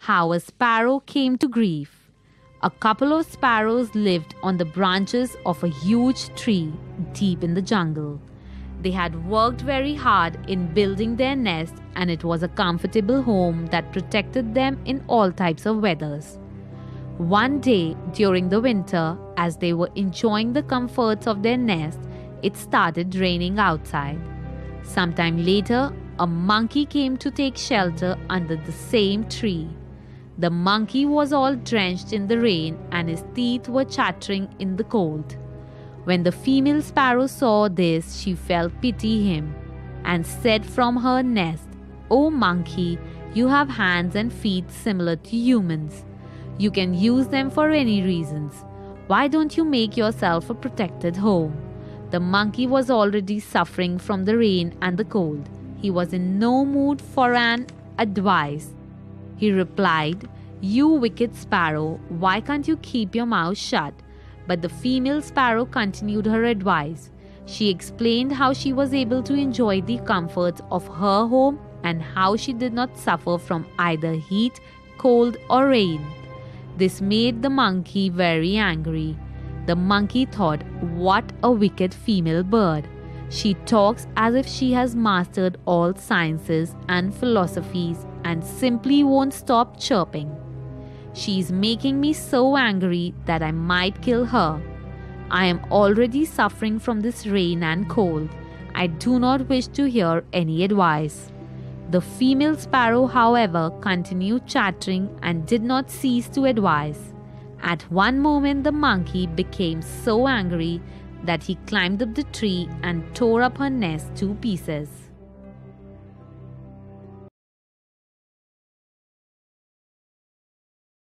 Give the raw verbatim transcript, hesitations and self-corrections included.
How a Sparrow Came to Grief. A couple of sparrows lived on the branches of a huge tree deep in the jungle. They had worked very hard in building their nest, and it was a comfortable home that protected them in all types of weathers. One day during the winter, as they were enjoying the comforts of their nest, it started raining outside. Sometime later, a monkey came to take shelter under the same tree. The monkey was all drenched in the rain and his teeth were chattering in the cold. When the female sparrow saw this, she felt pity him and said from her nest, "Oh monkey, you have hands and feet similar to humans. You can use them for any reasons. Why don't you make yourself a protected home?" The monkey was already suffering from the rain and the cold. He was in no mood for an advice. He replied, "You wicked sparrow, why can't you keep your mouth shut?" But the female sparrow continued her advice. She explained how she was able to enjoy the comforts of her home and how she did not suffer from either heat, cold, or rain. This made the monkey very angry. The monkey thought, "What a wicked female bird. She talks as if she has mastered all sciences and philosophies and simply won't stop chirping. She is making me so angry that I might kill her. I am already suffering from this rain and cold. I do not wish to hear any advice." The female sparrow, however, continued chattering and did not cease to advise. At one moment, the monkey became so angry that he climbed up the tree and tore up her nest to pieces.